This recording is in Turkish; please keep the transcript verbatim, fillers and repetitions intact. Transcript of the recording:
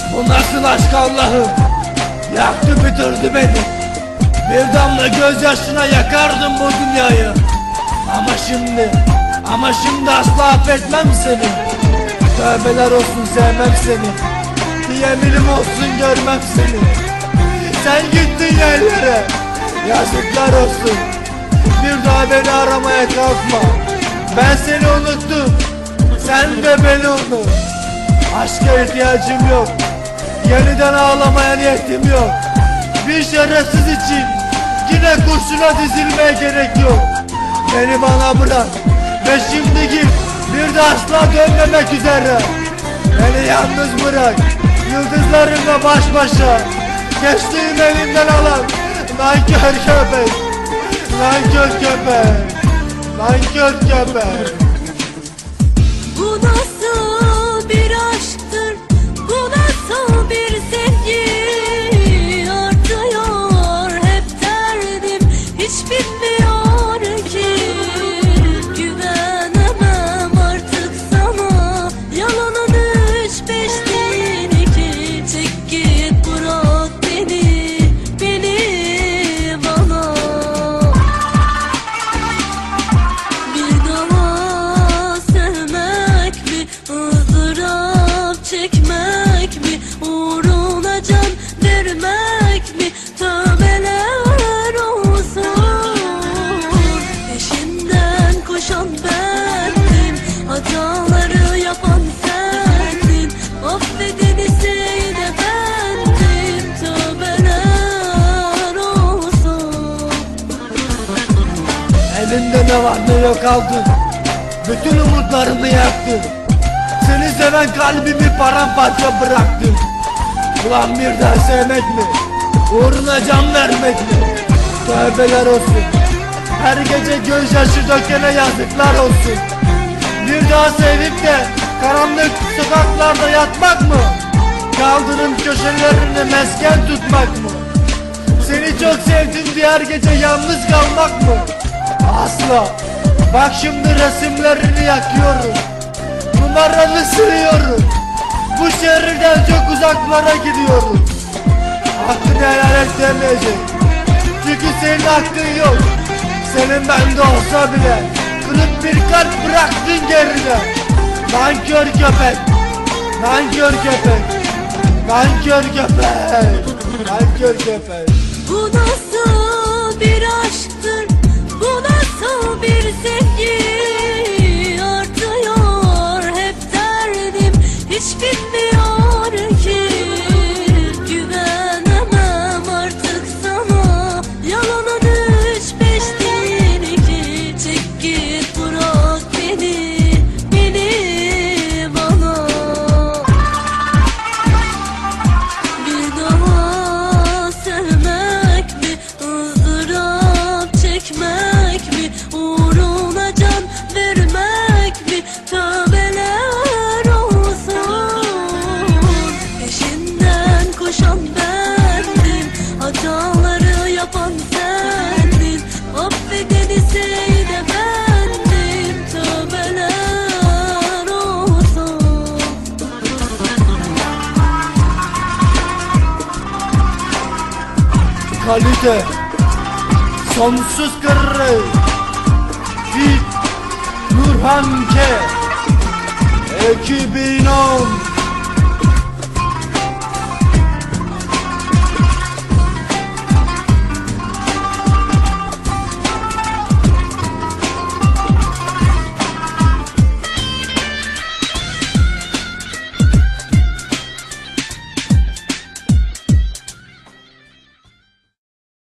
Bu nasıl aşk Allah'ım? Yaktı bitirdi beni. Bir damla gözyaşına yakardım bu dünyayı. Ama şimdi, ama şimdi asla affetmem seni. Tövbeler olsun sevmem seni. Yeminim olsun görmem seni. Sen gittin yerlere, yazıklar olsun. Bir daha beni aramaya kalkma. Ben seni unuttum, sen de beni unut. Aşka ihtiyacım yok, yeniden ağlamaya niyetim yok. Bir şerefsiz için yine kurşuna dizilmeye gerek yok. Beni bana bırak ve şimdi git, bir de asla dönmemek üzere. Beni yalnız bırak, yıldızlarımla baş başa. Geçtiğim elimden alan nankör köpek, nankör köpek, nankör köpek. Bu nasıl bir aşktır, bu nasıl bir sevgi? Artıyor hep derdim, hiç bitmiyor ki. Güvenemem artık sana, yalanın üç beştin iki. Çek git bırak beni, beni bana. Bir daha sevmek mi, ızdırap çekmek mi, uğruna can vermek mi? Tövbeler olsun. Peşinden koşan bendim, hataları yapan sendin. Affedeni sen efendim, tövbeler olsun. Elinde ne var ne yok aldın, bütün umutlarımı yaktın. Seni seven kalbimi paramparça bıraktın. Ulan bir daha sevmek mi, uğruna can vermek mi? Tövbeler olsun. Her gece gözyaşı dökene yazıklar olsun. Bir daha sevip de karanlık sokaklarda yatmak mı? Kaldırım köşelerini mesken tutmak mı? Seni çok sevdim diye her gece yalnız kalmak mı? Asla. Bak şimdi resimlerini yakıyorum, numaranı siliyorum. Bu şehirden çok uzaklara gidiyorum. Hakkını helal et demeyecek, çünkü senin hakkın yok. Senin bende olsa bile kırık bir kalp bıraktın geride. Nankör köpek, nankör köpek, nankör köpek, nankör köpek. Bu nasıl bir aşktır, bu nasıl bir sevgi? Artıyor hep derdim, hiç bitmiyor ki. Güvenemem artık sana, yalanın üç beştin iki. Çek git bırak beni, beni bana. Bir daha sevmek mi, ızdırap çekmek mi, uğruna can vermek mi? Tövbeler olsun. Peşinden koşan bendim, hataları yapan sendin. Affedeni sen efendim, tövbeler olsun. Kalite, sonsuz kırrı, Fit Nurhan K iki bin on.